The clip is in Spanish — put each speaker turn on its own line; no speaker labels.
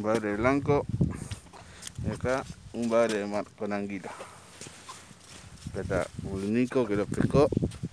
bagre blanco. Y acá un bagre de mar con anguila. Acá está un Nico que lo pescó.